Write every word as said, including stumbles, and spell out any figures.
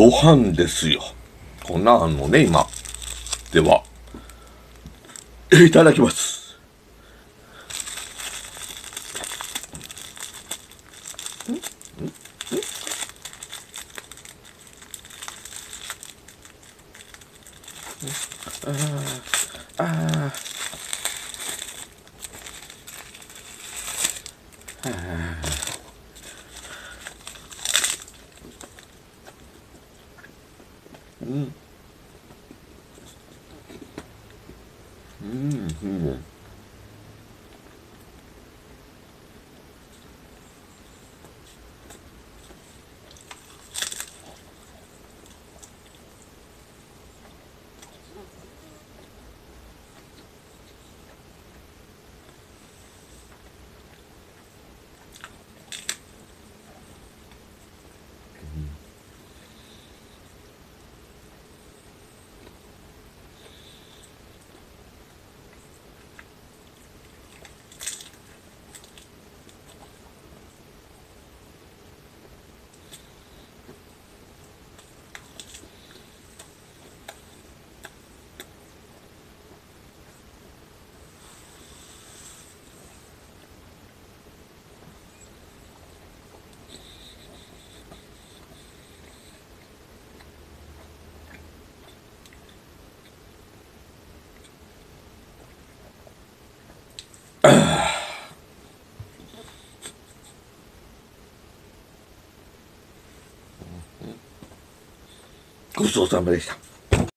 ご飯ですよ。こんなんあんのね、今。では、いただきます。ああ、うん、うん、うん。ごちそうさまでした。